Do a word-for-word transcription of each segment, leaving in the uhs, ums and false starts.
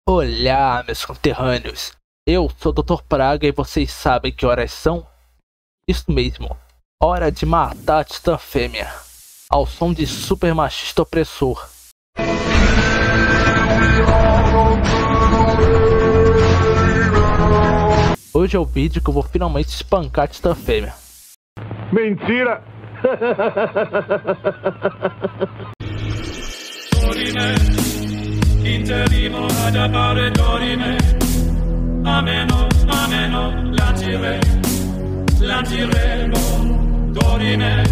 Olá, meus conterrâneos. Eu sou o doutor Praga e vocês sabem que horas são? Isso mesmo, hora de matar a Titã Fêmea, ao som de super machista opressor. Hoje é o vídeo que eu vou finalmente espancar a Titã Fêmea. Mentira! Interimo ad appare dorime, ameno, ameno, lancire, lanciremo, dorime,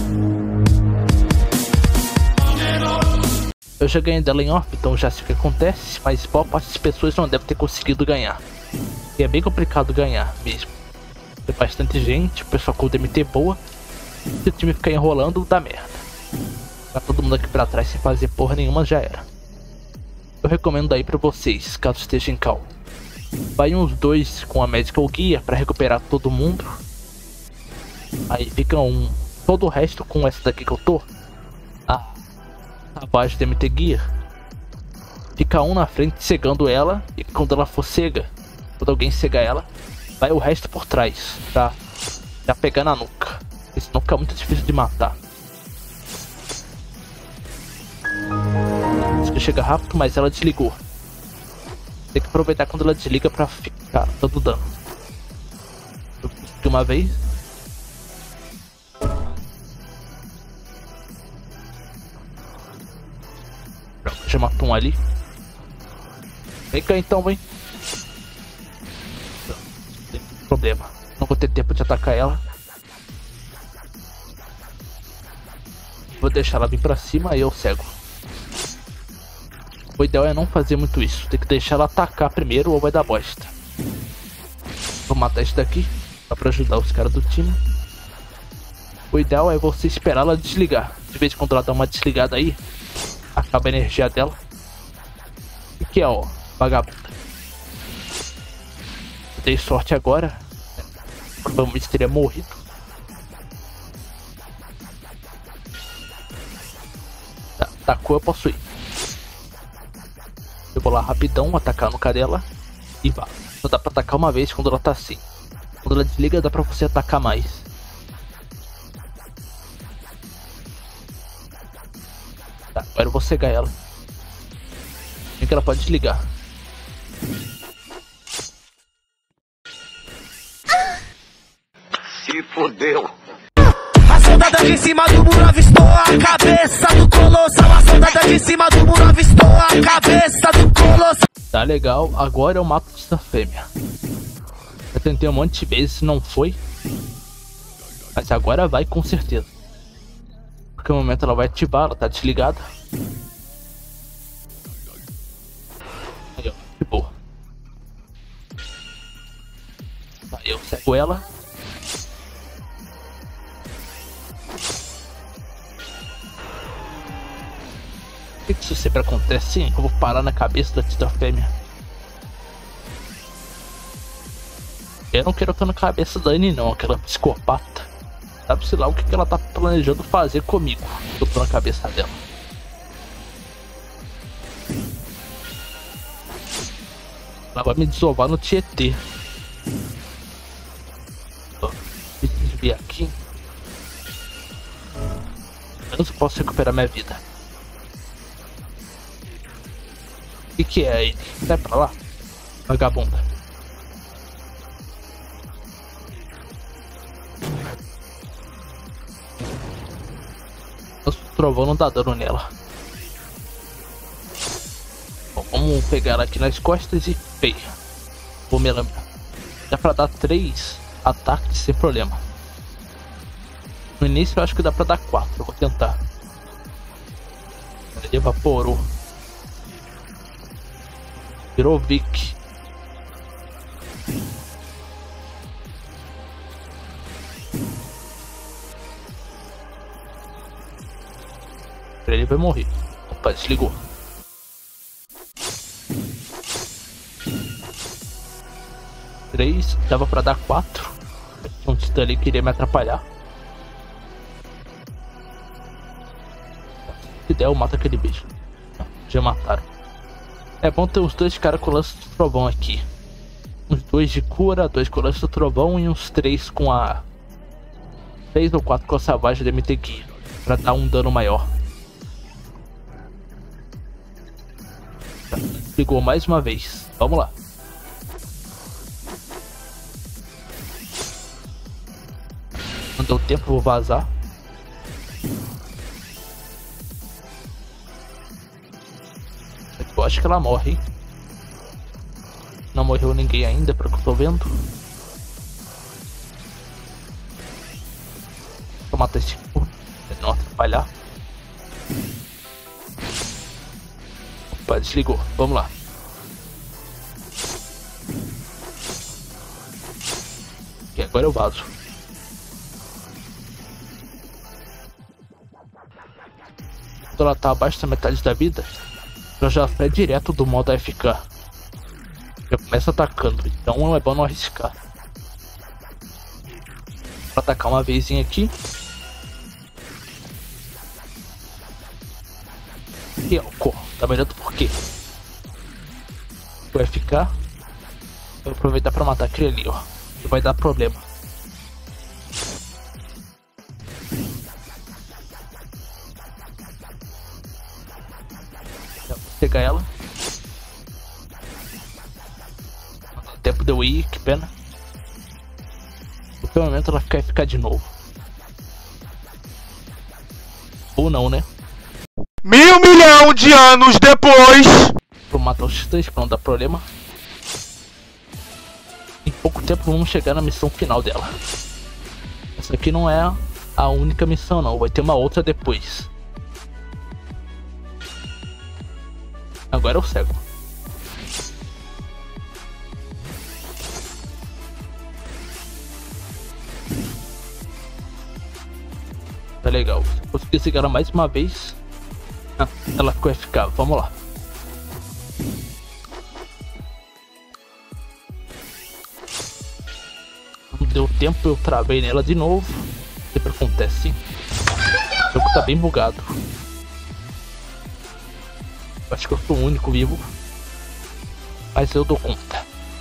ameno. Eu já ganhei dela em off, então já sei o que acontece, mas boa parte das pessoas não deve ter conseguido ganhar. E é bem complicado ganhar mesmo. Tem bastante gente, o pessoal com D M T boa, se o time ficar enrolando, dá merda. Ficar todo mundo aqui pra trás sem fazer porra nenhuma já era. Eu recomendo aí pra vocês, caso esteja em cal. Vai uns dois com a Medical Gear pra recuperar todo mundo. Aí fica um... todo o resto com essa daqui que eu tô. A abaixo da M T Gear. Fica um na frente cegando ela. E quando ela for cega, quando alguém cegar ela, vai o resto por trás, tá? Já pegar na nuca. Esse nuca é muito difícil de matar. Chega rápido, mas ela desligou. Tem que aproveitar quando ela desliga pra ficar dando dano. De uma vez. Já matou um ali. Vem cá então, vem. Não tem problema. Não vou ter tempo de atacar ela. Vou deixar ela vir pra cima e eu cego. O ideal é não fazer muito isso, tem que deixar ela atacar primeiro ou vai dar bosta. Vou matar esse daqui, só pra ajudar os caras do time. O ideal é você esperar ela desligar. De vez em quando ela dá uma desligada aí, acaba a energia dela. O que é, ó, vagabunda. Eu dei sorte agora, provavelmente teria morrido. Tá, tacou, eu posso ir. Eu vou lá rapidão, atacar no cadela e vá. Só dá pra atacar uma vez quando ela tá assim. Quando ela desliga dá pra você atacar mais. Tá, agora eu vou cegar ela. Assim que ela pode desligar. Se fodeu! A soldada de cima do muro avistou a cabeça do colossal. A soldada de cima do muro avistou a cabeça do colossal. Tá legal, agora eu mato essa fêmea. Eu tentei um monte de vezes, não foi. Mas agora vai com certeza. Porque no momento ela vai ativar, ela tá desligada. Aí ó, de boa. Aí eu cego ela. Por que isso sempre acontece assim? Eu vou parar na cabeça da Titã Fêmea. Eu não quero estar na cabeça da Annie não, aquela psicopata. Sabe-se lá o que ela tá planejando fazer comigo. Eu tô na cabeça dela. Ela vai me desovar no Tietê. Preciso vir aqui. Eu não posso recuperar minha vida. O que, que é ele? Sai pra lá, vagabunda. O trovão não dá dano nela. Bom, vamos pegar ela aqui nas costas e feia. Vou me lembrar. Dá pra dar três ataques sem problema. No início eu acho que dá pra dar quatro. Eu vou tentar. Ele evaporou. Virou Vic. Ele vai morrer. Opa, desligou. Três, dava pra dar quatro. Tinha um titã ali que queria me atrapalhar. Se der, eu mato aquele bicho. Já mataram. É bom ter os dois caras com lance do trovão aqui. Uns dois de cura, dois com lance do trovão e uns três com a... Três ou quatro com a savagem da M T G. Pra dar um dano maior. Tá, ligou mais uma vez. Vamos lá. Não deu tempo, vou vazar. Eu acho que ela morre, hein? Não morreu ninguém ainda, pelo que eu tô vendo. Vou matar esse corpo, pra não atrapalhar. Opa, desligou. Vamos lá. E agora eu vazo. Quando ela tá abaixo da metade da vida, ela já sai direto do modo A F K. Já começa atacando, então é bom não arriscar. Vou atacar uma vezinha aqui. E ó, tá melhor do porquê. Vou F K. Vou aproveitar pra matar aquele ali, ó. Que vai dar problema. Vou pegar ela. Tempo deu ir, que pena. No momento ela quer ficar de novo. Ou não, né? Mil milhão de anos depois. Vou matar os titãs pra não dar problema. Em pouco tempo vamos chegar na missão final dela. Essa aqui não é a única missão não, vai ter uma outra depois. Agora eu cego. Tá legal, se eu conseguir seguir ela mais uma vez. Ah, ela ficou F K, vamos lá. Não deu tempo, eu travei nela de novo. Sempre acontece. O jogo tá bem bugado. Acho que eu sou o único vivo. Mas eu dou conta.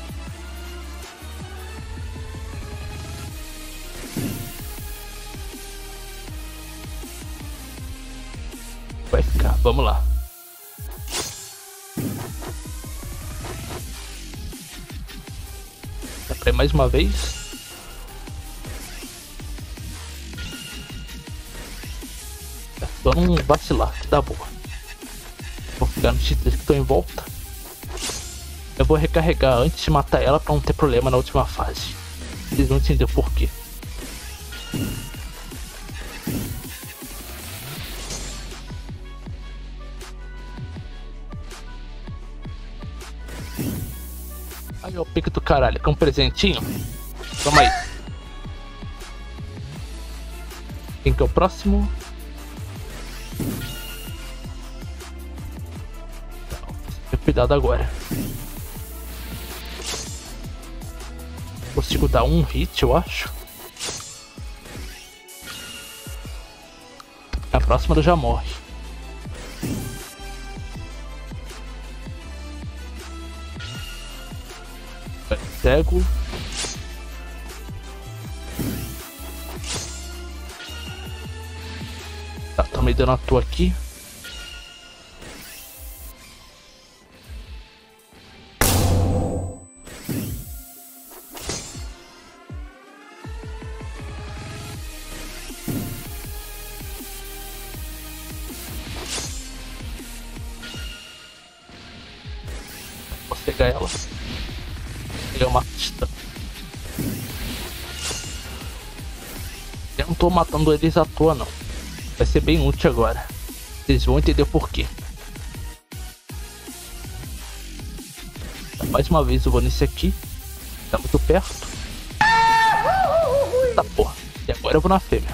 Vai ficar, vamos lá. Dá pra ir mais uma vez. É só não vacilar, que dá boa. Vou ficar nos titãs que estão em volta. Eu vou recarregar antes de matar ela pra não ter problema na última fase. Vocês vão entender o porquê. Aí, ó, o pique do caralho, com um presentinho. Toma aí. Quem que é o próximo? Cuidado agora. Consigo dar um hit, eu acho. A próxima ela já morre. Cego. Tá, tô me dando a toa aqui. Vou pegar ela. Pegar uma pista. Eu não tô matando eles à toa não. Vai ser bem útil agora. Vocês vão entender o porquê. Mais uma vez eu vou nesse aqui. Tá muito perto. Tá porra. E agora eu vou na fêmea.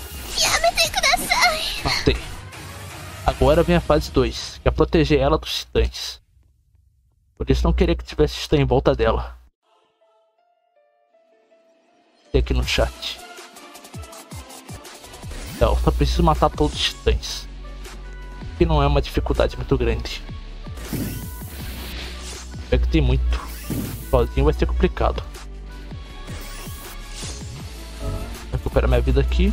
Matei. Agora vem a fase dois, que é proteger ela dos titãs. Por isso não queria que tivesse titã em volta dela. Tem aqui no chat. Eu só preciso matar todos os titãs. Que não é uma dificuldade muito grande. É que tem muito. Sozinho vai ser complicado. Recupera minha vida aqui.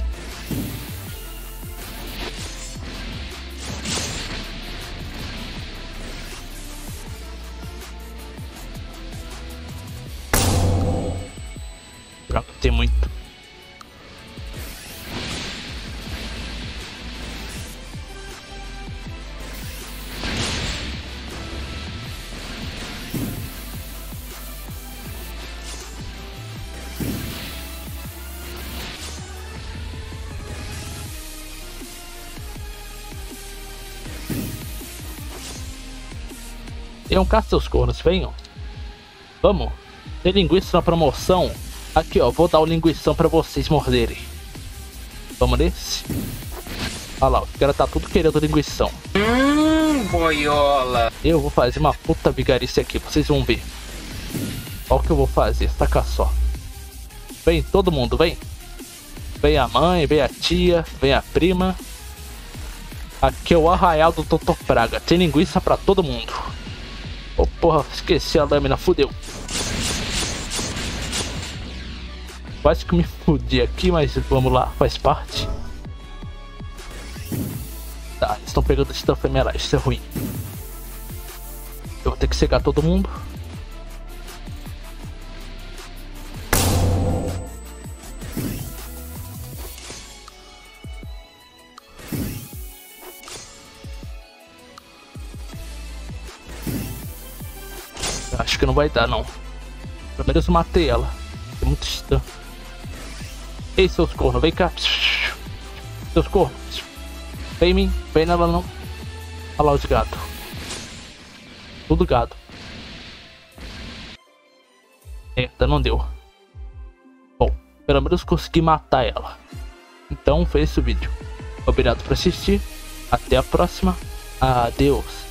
Pronto, tem muito. Tem um caça seus cornos, venham. Vamos. Tem linguiça na promoção. Aqui ó, vou dar o linguição pra vocês morderem. Vamos nesse? Olha lá, os caras tá tudo querendo linguição. Hum, boiola. Eu vou fazer uma puta vigarice aqui, vocês vão ver. Olha o que eu vou fazer, saca só. Vem todo mundo, vem. Vem a mãe, vem a tia, vem a prima. Aqui é o arraial do doutor Praga. Tem linguiça pra todo mundo. Oh porra, esqueci a lâmina, fudeu. Quase que me fudi aqui, mas vamos lá, faz parte. Tá, eles estão pegando esse Emerald, isso é ruim. Eu vou ter que cegar todo mundo. Acho que não vai dar, não. Pelo menos eu matei ela. É muito estranho. Ei, seus cornos, vem cá. Seus cornos. Vem em mim, vem nela não. Olha lá os gatos. Tudo gado. Eita, não deu. Bom, pelo menos consegui matar ela. Então foi esse o vídeo. Obrigado por assistir. Até a próxima. Adeus.